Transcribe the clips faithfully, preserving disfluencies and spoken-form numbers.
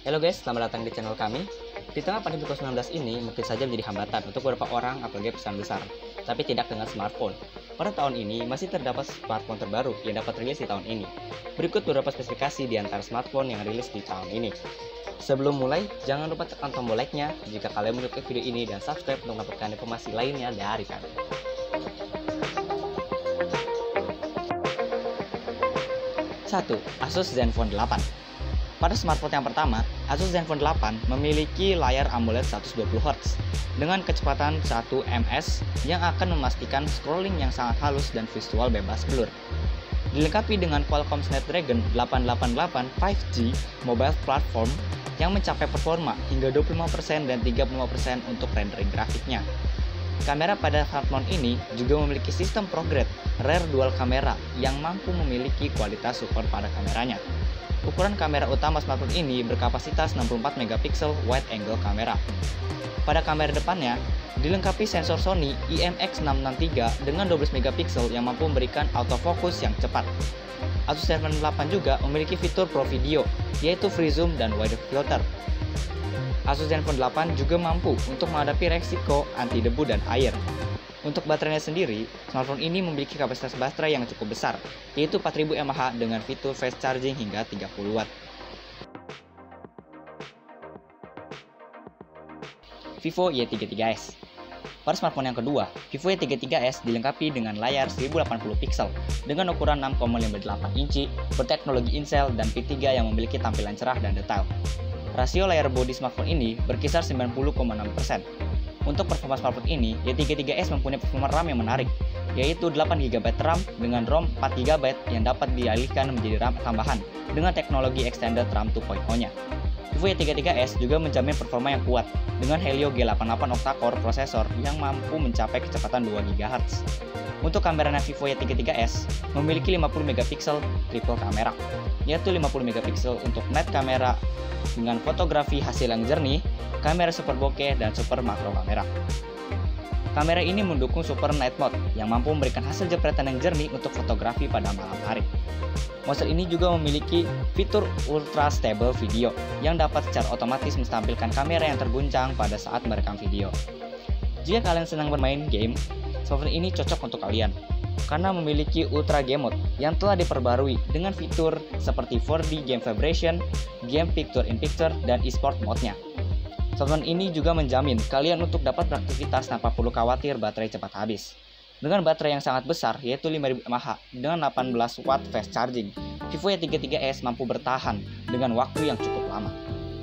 Halo guys, selamat datang di channel kami. Di tengah pandemi covid sembilan belas ini mungkin saja menjadi hambatan untuk beberapa orang apalagi perusahaan besar, tapi tidak dengan smartphone. Pada tahun ini masih terdapat smartphone terbaru yang dapat rilis di tahun ini. Berikut beberapa spesifikasi di antara smartphone yang rilis di tahun ini. Sebelum mulai, jangan lupa tekan tombol like-nya jika kalian menyukai video ini dan subscribe untuk mendapatkan informasi lainnya dari kami. satu. Asus Zenfone delapan. Pada smartphone yang pertama, Asus Zenfone delapan memiliki layar AMOLED seratus dua puluh hertz dengan kecepatan satu ms yang akan memastikan scrolling yang sangat halus dan visual bebas blur. Dilengkapi dengan Qualcomm Snapdragon delapan delapan delapan lima G mobile platform yang mencapai performa hingga dua puluh lima persen dan tiga puluh lima persen untuk rendering grafiknya. Kamera pada smartphone ini juga memiliki sistem ProGrade Rear Dual Camera yang mampu memiliki kualitas super pada kameranya. Ukuran kamera utama smartphone ini berkapasitas enam puluh empat megapiksel wide angle kamera. Pada kamera depannya, dilengkapi sensor Sony I M X enam enam tiga dengan dua belas megapiksel yang mampu memberikan autofocus yang cepat. Asus Zenfone delapan juga memiliki fitur Pro Video, yaitu free zoom dan wide filter. Asus Zenfone delapan juga mampu untuk menghadapi resiko anti debu dan air. Untuk baterainya sendiri, smartphone ini memiliki kapasitas baterai yang cukup besar, yaitu empat ribu mAh dengan fitur fast charging hingga tiga puluh watt. Vivo Y tiga puluh tiga S. Pada smartphone yang kedua, Vivo Y tiga puluh tiga S dilengkapi dengan layar seribu delapan puluh piksel dengan ukuran enam koma lima delapan inci, berteknologi Intel dan P tiga yang memiliki tampilan cerah dan detail. Rasio layar bodi smartphone ini berkisar sembilan puluh koma enam persen. Untuk performa smartphone ini, Y tiga puluh tiga S mempunyai performa RAM yang menarik, yaitu delapan giga byte RAM dengan ROM empat giga byte yang dapat dialihkan menjadi RAM tambahan dengan teknologi Extended RAM dua titik nol-nya. Vivo Y tiga puluh tiga S juga menjamin performa yang kuat dengan Helio G delapan puluh delapan octa-core prosesor yang mampu mencapai kecepatan dua gigahertz. Untuk kameranya Vivo Y tiga puluh tiga S memiliki lima puluh megapiksel triple kamera, yaitu lima puluh megapiksel untuk net kamera dengan fotografi hasil yang jernih, kamera super bokeh, dan super makro kamera. Kamera ini mendukung super night mode yang mampu memberikan hasil jepretan yang jernih untuk fotografi pada malam hari. Monster ini juga memiliki fitur ultra stable video yang dapat secara otomatis menampilkan kamera yang terguncang pada saat merekam video. Jika kalian senang bermain game, smartphone ini cocok untuk kalian karena memiliki Ultra Game Mode yang telah diperbarui dengan fitur seperti four D Game Vibration, Game Picture in Picture, dan eSport mode-nya. Smartphone ini juga menjamin kalian untuk dapat beraktivitas tanpa perlu khawatir baterai cepat habis. Dengan baterai yang sangat besar yaitu lima ribu mAh dengan delapan belas watt fast charging, Vivo Y tiga puluh tiga S mampu bertahan dengan waktu yang cukup lama.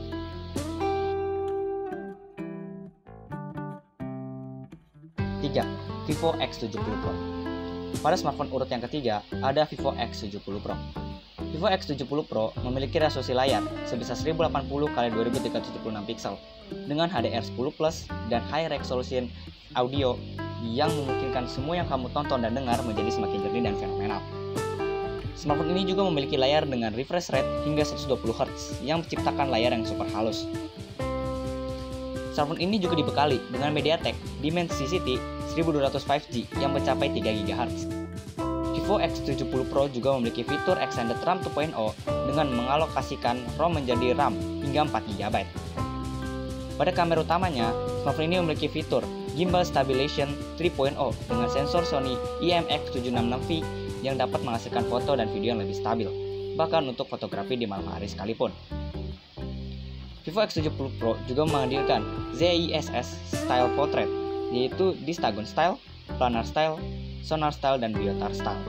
tiga. Vivo X tujuh puluh Pro. Pada smartphone urut yang ketiga, ada Vivo X tujuh puluh Pro. Vivo X tujuh puluh Pro memiliki resolusi layar sebesar seribu delapan puluh kali dua ribu tiga ratus tujuh puluh enam piksel dengan H D R sepuluh plus dan high resolution audio yang memungkinkan semua yang kamu tonton dan dengar menjadi semakin jernih dan fenomenal. Smartphone ini juga memiliki layar dengan refresh rate hingga seratus dua puluh hertz yang menciptakan layar yang super halus. Smartphone ini juga dibekali dengan MediaTek Dimensity seribu dua ratus lima G yang mencapai tiga gigahertz. Vivo X tujuh puluh Pro juga memiliki fitur Extended RAM dua titik nol dengan mengalokasikan ROM menjadi RAM hingga empat giga byte. Pada kamera utamanya, smartphone ini memiliki fitur Gimbal Stabilization tiga titik nol dengan sensor Sony I M X tujuh enam enam V yang dapat menghasilkan foto dan video yang lebih stabil, bahkan untuk fotografi di malam hari sekalipun. Vivo X tujuh puluh Pro juga menghadirkan Z I S S Style Portrait, yaitu Distagon Style, Planar Style, Sonar Style, dan Biotar Style.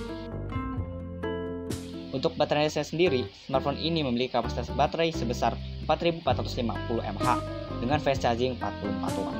Untuk baterainya sendiri, smartphone ini memiliki kapasitas baterai sebesar empat ribu empat ratus lima puluh mAh dengan fast charging empat puluh empat watt.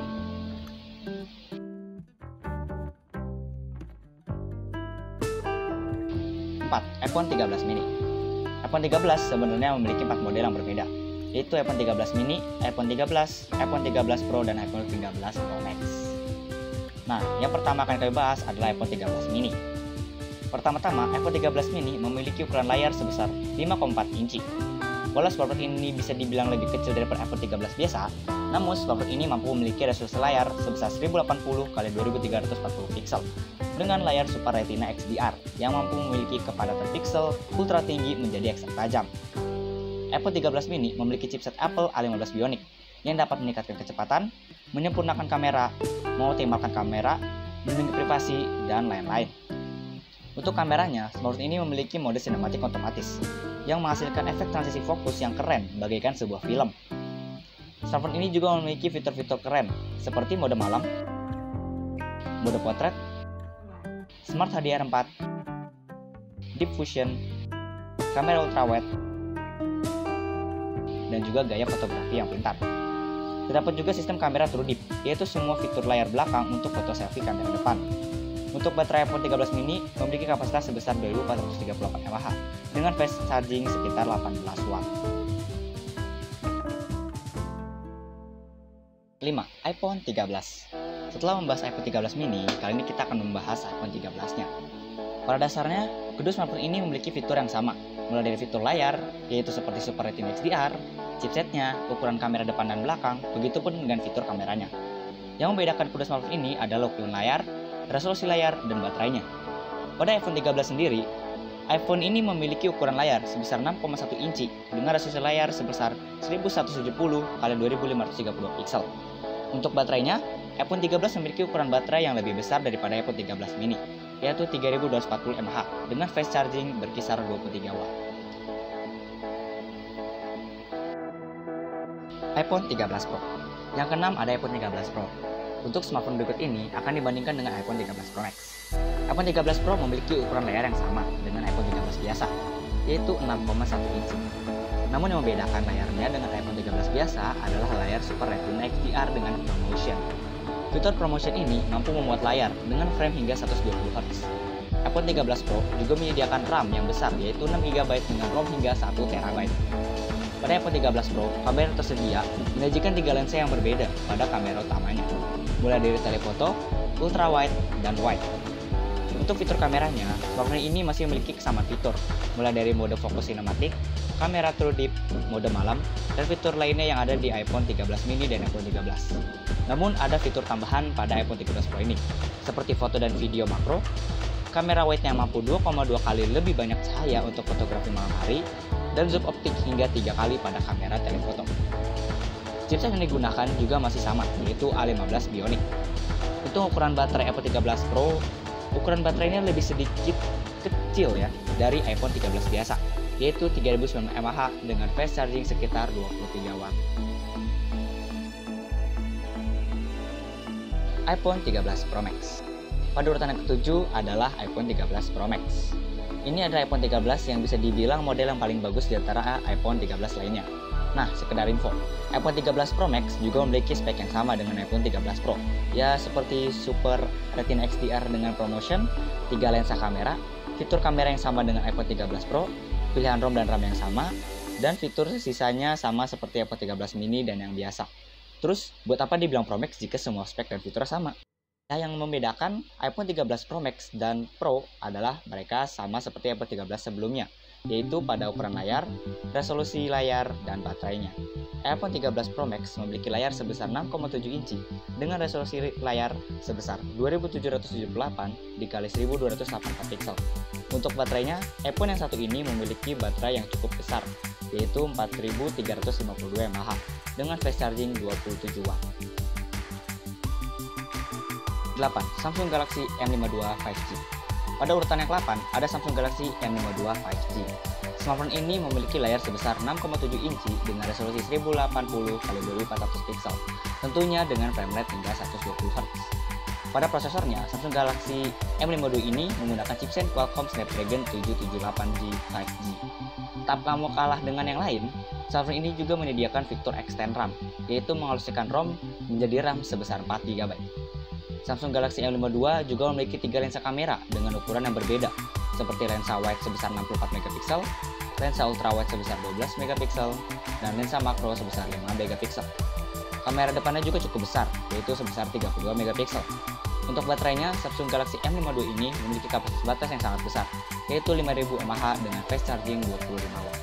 empat. iPhone tiga belas mini. iPhone tiga belas sebenarnya memiliki empat model yang berbeda, yaitu iPhone tiga belas mini, iPhone tiga belas, iPhone tiga belas Pro, dan iPhone tiga belas Pro Max. Nah, yang pertama akan kami bahas adalah iPhone tiga belas mini. Pertama-tama, iPhone tiga belas mini memiliki ukuran layar sebesar lima koma empat inci. Walau smartphone ini bisa dibilang lebih kecil daripada iPhone tiga belas biasa, namun smartphone ini mampu memiliki resolusi layar sebesar seribu delapan puluh kali dua ribu tiga ratus empat puluh piksel dengan layar Super Retina X D R yang mampu memiliki kepadatan piksel ultra tinggi menjadi ekstrak tajam. iPhone tiga belas mini memiliki chipset Apple A lima belas Bionic yang dapat meningkatkan kecepatan, menyempurnakan kamera, mengoptimalkan kamera, melindungi privasi, dan lain-lain. Untuk kameranya, smartphone ini memiliki mode sinematik otomatis yang menghasilkan efek transisi fokus yang keren bagaikan sebuah film. Smartphone ini juga memiliki fitur-fitur keren seperti mode malam, mode potret, Smart H D R empat, Deep Fusion, kamera ultrawide, dan juga gaya fotografi yang pintar. Terdapat juga sistem kamera True Deep, yaitu semua fitur layar belakang untuk foto selfie kamera depan. Untuk baterai iPhone tiga belas mini memiliki kapasitas sebesar dua ribu empat ratus tiga puluh delapan mAh dengan fast charging sekitar delapan belas watt. lima. iPhone tiga belas. Setelah membahas iPhone tiga belas mini, kali ini kita akan membahas iPhone tiga belas-nya. Pada dasarnya, kedua smartphone ini memiliki fitur yang sama, mulai dari fitur layar, yaitu seperti Super Retina X D R, chipsetnya, ukuran kamera depan dan belakang, begitupun dengan fitur kameranya. Yang membedakan kedua smartphone ini adalah ukuran layar, resolusi layar, dan baterainya. Pada iPhone tiga belas sendiri, iPhone ini memiliki ukuran layar sebesar enam koma satu inci dengan resolusi layar sebesar seribu seratus tujuh puluh kali dua ribu lima ratus tiga puluh dua piksel. Untuk baterainya, iPhone tiga belas memiliki ukuran baterai yang lebih besar daripada iPhone tiga belas mini, yaitu tiga ribu dua ratus empat puluh mAh dengan fast charging berkisar dua puluh tiga watt. iPhone tiga belas Pro. Yang keenam ada iPhone tiga belas Pro. Untuk smartphone berikut ini akan dibandingkan dengan iPhone tiga belas Pro Max. iPhone tiga belas Pro memiliki ukuran layar yang sama dengan iPhone tiga belas biasa, yaitu enam koma satu inci. Namun yang membedakan layarnya dengan iPhone tiga belas biasa adalah layar Super Retina X D R dengan ProMotion. Fitur ProMotion ini mampu membuat layar dengan frame hingga seratus dua puluh hertz. iPhone tiga belas Pro juga menyediakan RAM yang besar yaitu enam giga byte dengan ROM hingga satu terabyte. Pada iPhone tiga belas Pro, kamera tersedia menyajikan tiga lensa yang berbeda pada kamera utamanya, mulai dari telefoto, ultrawide, dan wide. Untuk fitur kameranya, smartphone ini masih memiliki kesamaan fitur, mulai dari mode fokus sinematik, kamera True Deep, mode malam, dan fitur lainnya yang ada di iPhone tiga belas mini dan iPhone tiga belas. Namun ada fitur tambahan pada iPhone tiga belas Pro ini, seperti foto dan video makro, kamera wide yang mampu dua koma dua kali lebih banyak cahaya untuk fotografi malam hari, dan zoom optik hingga tiga kali pada kamera telefoto. Chipset yang digunakan juga masih sama, yaitu A lima belas Bionic. Untuk ukuran baterai iPhone tiga belas Pro, ukuran baterainya lebih sedikit kecil ya dari iPhone tiga belas biasa, yaitu tiga ribu sembilan puluh mAh dengan fast charging sekitar dua puluh tiga watt. iPhone tiga belas Pro Max. Pada urutan yang ketujuh adalah iPhone tiga belas Pro Max. Ini adalah iPhone tiga belas yang bisa dibilang model yang paling bagus di antara iPhone tiga belas lainnya. Nah, sekedar info, iPhone tiga belas Pro Max juga memiliki spek yang sama dengan iPhone tiga belas Pro. Ya, seperti Super Retina X D R dengan ProMotion, tiga lensa kamera, fitur kamera yang sama dengan iPhone tiga belas Pro, pilihan ROM dan RAM yang sama, dan fitur sisanya sama seperti iPhone tiga belas mini dan yang biasa. Terus, buat apa dibilang Pro Max jika semua spek dan fiturnya sama? Nah, yang membedakan iPhone tiga belas Pro Max dan Pro adalah mereka sama seperti iPhone tiga belas sebelumnya, yaitu pada ukuran layar, resolusi layar, dan baterainya. iPhone tiga belas Pro Max memiliki layar sebesar enam koma tujuh inci dengan resolusi layar sebesar dua ribu tujuh ratus tujuh puluh delapan dikali seribu dua ratus delapan puluh empat piksel. Untuk baterainya, iPhone yang satu ini memiliki baterai yang cukup besar, yaitu empat ribu tiga ratus lima puluh dua mAh dengan fast charging dua puluh tujuh watt. delapan. Samsung Galaxy M lima puluh dua lima G. Pada urutan yang delapan ada Samsung Galaxy M lima puluh dua lima G. Smartphone ini memiliki layar sebesar enam koma tujuh inci dengan resolusi seribu delapan puluh kali dua ribu empat ratus piksel, tentunya dengan frame rate hingga seratus dua puluh hertz. Pada prosesornya, Samsung Galaxy M lima puluh dua ini menggunakan chipset Qualcomm Snapdragon tujuh tujuh delapan G lima G. Tak kamu kalah dengan yang lain, smartphone ini juga menyediakan fitur Extend RAM, yaitu menghaluskan ROM menjadi RAM sebesar empat giga byte. Samsung Galaxy M lima puluh dua juga memiliki tiga lensa kamera dengan ukuran yang berbeda, seperti lensa wide sebesar enam puluh empat megapiksel, lensa ultrawide sebesar dua belas megapiksel, dan lensa makro sebesar lima megapiksel. Kamera depannya juga cukup besar, yaitu sebesar tiga puluh dua megapiksel. Untuk baterainya, Samsung Galaxy M lima puluh dua ini memiliki kapasitas baterai yang sangat besar, yaitu lima ribu mAh dengan fast charging dua puluh lima watt.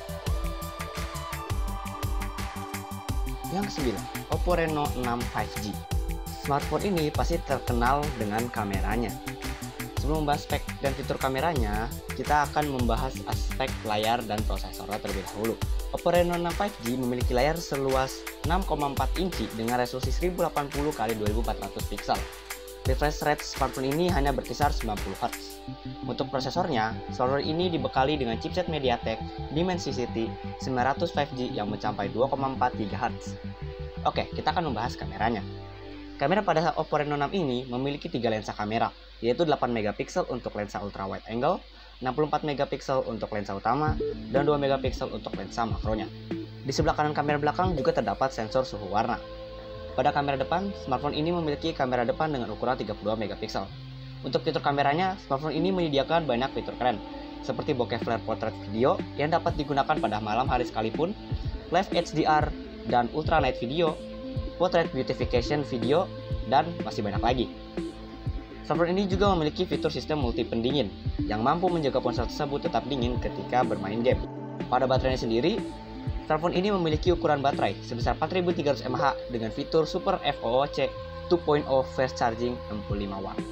Yang kesembilan, Oppo Reno enam lima G. Smartphone ini pasti terkenal dengan kameranya. Sebelum membahas spek dan fitur kameranya, kita akan membahas aspek layar dan prosesornya terlebih dahulu. Oppo Reno enam lima G memiliki layar seluas enam koma empat inci dengan resolusi seribu delapan puluh kali dua ribu empat ratus piksel. Refresh rate smartphone ini hanya berkisar sembilan puluh hertz. Untuk prosesornya, smartphone ini dibekali dengan chipset MediaTek Dimensity sembilan ratus lima G yang mencapai dua koma empat gigahertz. Oke, kita akan membahas kameranya. Kamera pada Oppo Reno enam ini memiliki tiga lensa kamera, yaitu delapan megapiksel untuk lensa ultra wide angle, enam puluh empat megapiksel untuk lensa utama, dan dua megapiksel untuk lensa makronya. Di sebelah kanan kamera belakang juga terdapat sensor suhu warna. Pada kamera depan, smartphone ini memiliki kamera depan dengan ukuran tiga puluh dua megapiksel. Untuk fitur kameranya, smartphone ini menyediakan banyak fitur keren, seperti bokeh flare portrait video yang dapat digunakan pada malam hari sekalipun, live H D R dan ultra night video, portrait beautification video, dan masih banyak lagi. Smartphone ini juga memiliki fitur sistem multi pendingin yang mampu menjaga ponsel tersebut tetap dingin ketika bermain game. Pada baterainya sendiri, smartphone ini memiliki ukuran baterai sebesar empat ribu tiga ratus mAh dengan fitur Super F O O C dua titik nol fast charging enam puluh lima watt.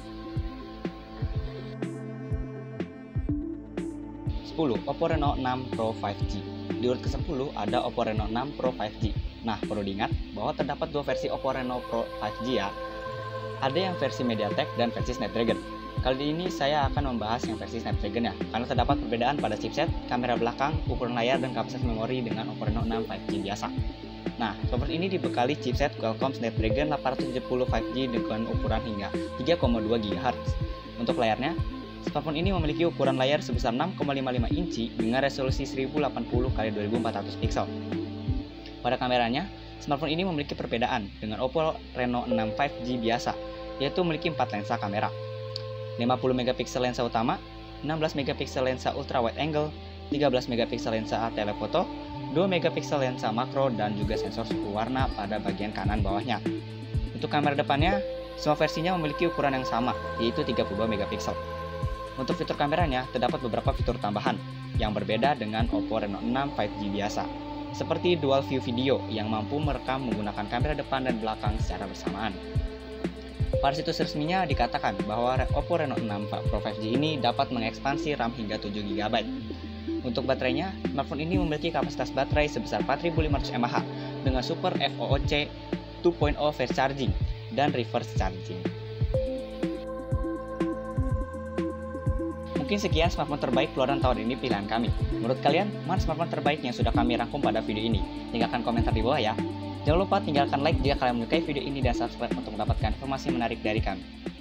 sepuluh. Oppo Reno enam Pro lima G. Di urutan ke sepuluh ada Oppo Reno enam Pro lima G. Nah, perlu diingat bahwa terdapat dua versi Oppo Reno Pro lima G ya. Ada yang versi MediaTek dan versi Snapdragon. Kali ini saya akan membahas yang versi Snapdragon ya, karena terdapat perbedaan pada chipset, kamera belakang, ukuran layar, dan kapasitas memori dengan Oppo Reno enam lima G biasa. Nah, smartphone ini dibekali chipset Qualcomm Snapdragon delapan ratus tujuh puluh lima G dengan ukuran hingga tiga koma dua gigahertz. Untuk layarnya, smartphone ini memiliki ukuran layar sebesar enam koma lima lima inci dengan resolusi seribu delapan puluh kali dua ribu empat ratus piksel. Pada kameranya, smartphone ini memiliki perbedaan dengan Oppo Reno enam lima G biasa, yaitu memiliki empat lensa kamera. lima puluh megapiksel lensa utama, enam belas megapiksel lensa ultra wide angle, tiga belas megapiksel lensa telefoto, dua megapiksel lensa makro, dan juga sensor suhu warna pada bagian kanan bawahnya. Untuk kamera depannya, semua versinya memiliki ukuran yang sama, yaitu tiga puluh dua megapiksel. Untuk fitur kameranya, terdapat beberapa fitur tambahan yang berbeda dengan Oppo Reno enam lima G biasa, seperti dual view video yang mampu merekam menggunakan kamera depan dan belakang secara bersamaan. Pada situs resminya dikatakan bahwa Oppo Reno enam Pro lima G ini dapat mengekspansi RAM hingga tujuh giga byte. Untuk baterainya, smartphone ini memiliki kapasitas baterai sebesar empat ribu lima ratus mAh dengan Super F O O C dua titik nol fast charging dan reverse charging. Mungkin sekian smartphone terbaik keluaran tahun ini pilihan kami. Menurut kalian, mana smartphone terbaik yang sudah kami rangkum pada video ini? Tinggalkan komentar di bawah ya. Jangan lupa tinggalkan like jika kalian menyukai video ini dan subscribe untuk mendapatkan informasi menarik dari kami.